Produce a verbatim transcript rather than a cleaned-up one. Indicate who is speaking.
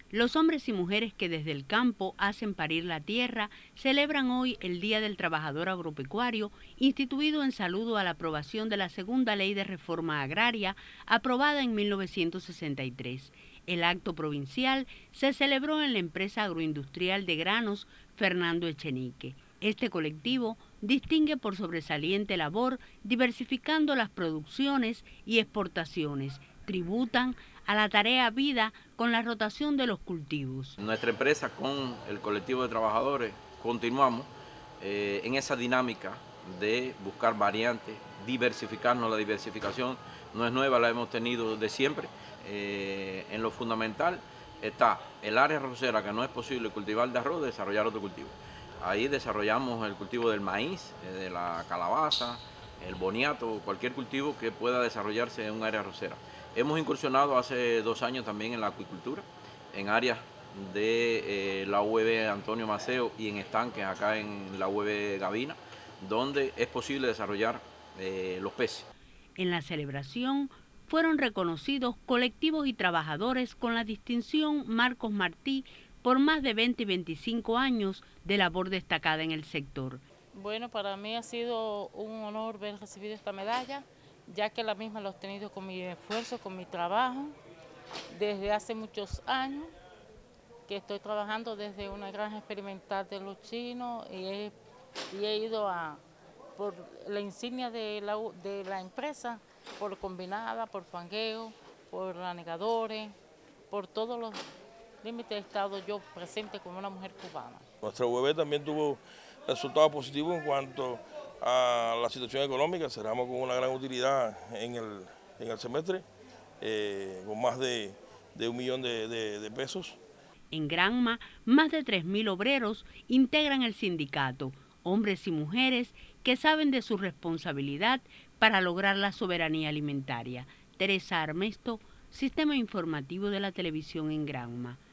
Speaker 1: Los hombres y mujeres que desde el campo hacen parir la tierra celebran hoy el Día del Trabajador Agropecuario, instituido en saludo a la aprobación de la segunda Ley de Reforma Agraria, aprobada en mil novecientos sesenta y tres. El acto provincial se celebró en la empresa agroindustrial de granos Fernando Echenique. Este colectivo distingue por sobresaliente labor, diversificando las producciones y exportaciones. Tributan a la tarea vida con la rotación de los cultivos.
Speaker 2: Nuestra empresa con el colectivo de trabajadores continuamos eh, en esa dinámica de buscar variantes, diversificarnos. La diversificación no es nueva, la hemos tenido de siempre. Eh, en lo fundamental está el área arrocera, que no es posible cultivar de arroz, desarrollar otro cultivo. Ahí desarrollamos el cultivo del maíz, de la calabaza, el boniato, cualquier cultivo que pueda desarrollarse en un área arrocera. Hemos incursionado hace dos años también en la acuicultura, en áreas de eh, la U E B Antonio Maceo y en estanques acá en la U E B Gavina, donde es posible desarrollar eh, los peces.
Speaker 1: En la celebración fueron reconocidos colectivos y trabajadores con la distinción Marcos Martí por más de veinte y veinticinco años de labor destacada en el sector.
Speaker 3: Bueno, para mí ha sido un honor haber recibido esta medalla, ya que la misma la he obtenido con mi esfuerzo, con mi trabajo, desde hace muchos años, que estoy trabajando desde una granja experimental de los chinos y he, y he ido a, por la insignia de la, de la empresa, por combinada, por fangueo, por anegadores, por todos los límites he estado yo presente como una mujer cubana.
Speaker 4: Nuestra U E B también tuvo resultados positivos en cuanto a la situación económica. Cerramos con una gran utilidad en el, en el semestre, eh, con más de, de un millón de, de, de pesos.
Speaker 1: En Granma, más de tres mil obreros integran el sindicato, hombres y mujeres que saben de su responsabilidad para lograr la soberanía alimentaria. Teresa Armesto, Sistema Informativo de la Televisión en Granma.